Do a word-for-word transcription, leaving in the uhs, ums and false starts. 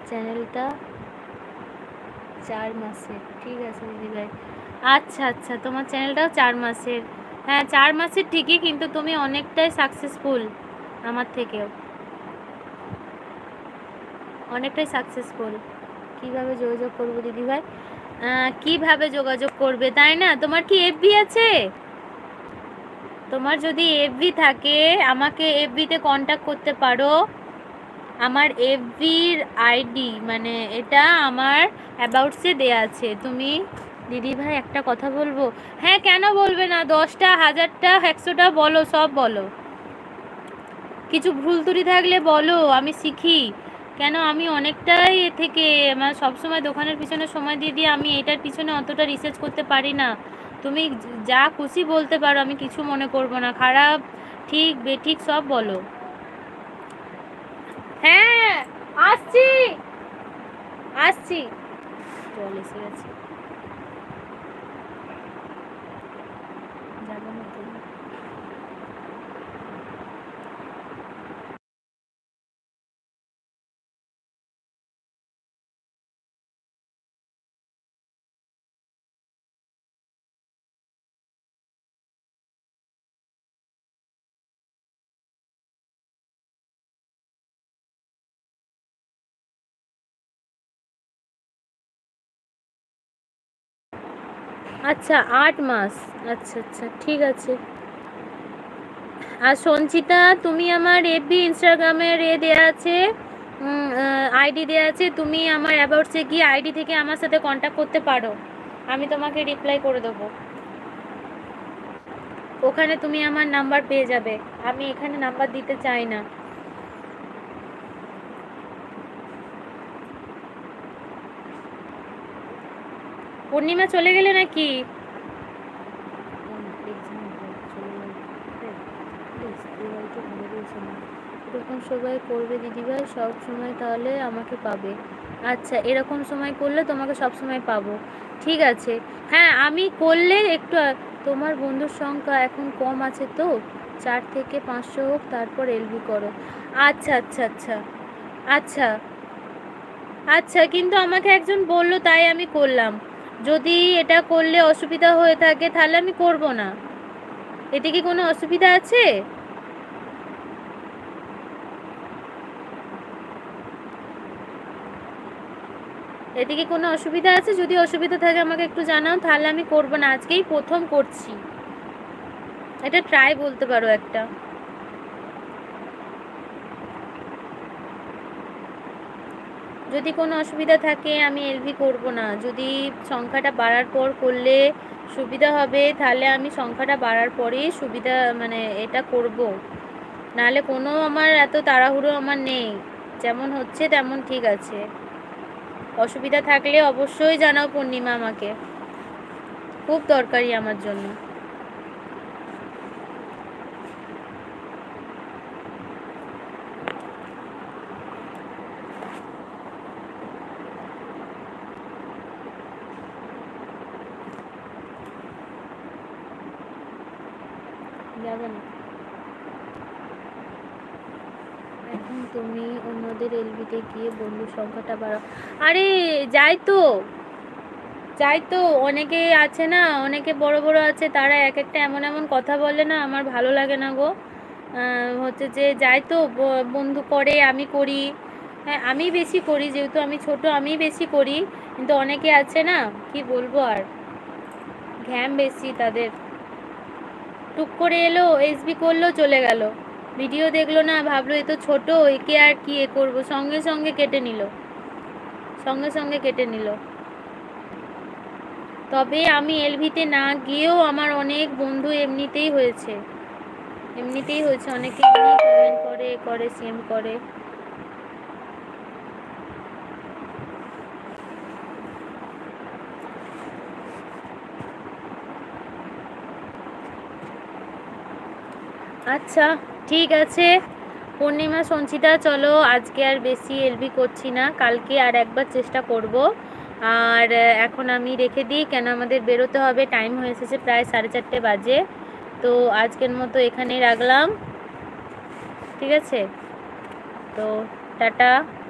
চ্যানেলটা চার মাসের। ঠিক আছে দিদিভাই। আচ্ছা আচ্ছা, তোমার চ্যানেলটাও চার মাসের। হ্যাঁ চার মাসের ঠিকই, কিন্তু তুমি অনেকটাই সাকসেসফুল আমার থেকেও, অনেকটাই সাকসেসফুল। কিভাবে যোগাযোগ করবো দিদিভাই? কিভাবে যোগাযোগ করবে তাই না? তোমার কি এফবি আছে? তোমার যদি এফবি থাকে আমাকে এফবিতে কন্ট্যাক্ট করতে পারো। আমার এফবির আইডি মানে এটা আমার অ্যাবাউটসে দেয়া আছে। তুমি দিদিভাই একটা কথা বলবো? হ্যাঁ কেন বলবে না, দশটা হাজারটা একশোটা বলো, সব বলো। কিছু ভুল ত্রুটি থাকলে বলো, আমি শিখি। কেন আমি অনেকটাই এ থেকে আমার সবসময় দোকানের পিছনে সময় দিয়ে দিয়ে আমি এটার পিছনে অতটা রিসার্চ করতে পারি না। তুমি যা খুশি বলতে পারো, আমি কিছু মনে করবো না। খারাপ ঠিক বেঠিক সব বলো। হ্যাঁ আসছি আসছি, চল এসে গেছি। যাবো না তো। আচ্ছা আট মাস, আচ্ছা আচ্ছা ঠিক আছে। আর সঞ্চিতা তুমি আমার এফবি ইনস্টাগ্রামের এ দেওয়া আছে, আইডি দেওয়া আছে। তুমি আমার অ্যাবাউটসে গিয়ে আইডি থেকে আমার সাথে কন্ট্যাক্ট করতে পারো, আমি তোমাকে রিপ্লাই করে দেবো। ওখানে তুমি আমার নাম্বার পেয়ে যাবে, আমি এখানে নাম্বার দিতে চাই না। পূর্ণিমা চলে গেলে নাকি? এরকম সবাই করবে দিদিভাই সব সময়, তাহলে আমাকে পাবে। আচ্ছা এরকম সময় করলে তোমাকে সব সময় পাবো, ঠিক আছে। হ্যাঁ আমি করলে একটু, তোমার বন্ধুর সংখ্যা এখন কম আছে তো, চার থেকে পাঁচশো হোক তারপর এলবি করো। আচ্ছা আচ্ছা আচ্ছা আচ্ছা আচ্ছা, কিন্তু আমাকে একজন বললো তাই আমি করলাম। যদি এটা করলে অসুবিধা হয়ে থাকে তাহলে আমি করব না। এতে কি কোনো অসুবিধা আছে? এতে কি কোনো অসুবিধা আছে? যদি অসুবিধা থাকে আমাকে একটু জানাও, তাহলে আমি করব না। আজকেই প্রথম করছি, এটা ট্রাই বলতে পারো একটা। যদি কোনো অসুবিধা থাকে আমি এলভি করব না। যদি সংখ্যাটা বাড়ার পর করলে সুবিধা হবে তাহলে আমি সংখ্যাটা বাড়ার পরেই সুবিধা মানে এটা করব, নাহলে কোনো আমার এত তাড়াহুড়ো আমার নেই। যেমন হচ্ছে তেমন ঠিক আছে। অসুবিধা থাকলে অবশ্যই জানাও পূর্ণিমা, আমাকে খুব দরকারি আমার জন্য। যাবে না এখন তুমি অন্যদের এলবিতে গিয়ে বন্ধুর সংখ্যাটা বাড়াও। আরে যাই তো যাই তো, অনেকে আছে না, অনেকে বড় বড় আছে, তারা এক একটা এমন এমন কথা বলে না, আমার ভালো লাগে না গো। হচ্ছে যে যাই তো বন্ধু করে, আমি করি। হ্যাঁ আমি বেশি করি, যেহেতু আমি ছোট আমি বেশি করি, কিন্তু অনেকে আছে না, কি বলবো আর, ঘ্যাম বেশি তাদের। টুক করে এলো, এসবি করলো, চলে গেল, ভিডিও দেখলো না, ভাবলো এ তো ছোট, একে আর কি এ করবো, সঙ্গে সঙ্গে কেটে নিল, সঙ্গে সঙ্গে কেটে নিল। তবে আমি এলভিতে না গিয়েও আমার অনেক বন্ধু এমনিতেই হয়েছে, এমনিতেই হয়েছে, অনেকে এমনি কমেন্ট করে করে সেম করে। আচ্ছা ঠিক আছে পূর্ণিমা সঞ্চিতা, চলো আজকে আর বেশি এলবি করছি না, কালকে আর একবার চেষ্টা করব। আর এখন আমি রেখে দিই, কেন আমাদের বেরোতে হবে, টাইম হয়ে এসেছে প্রায় সাড়ে চারটে বাজে। তো আজকের মতো এখানেই রাখলাম, ঠিক আছে? তো টাটা।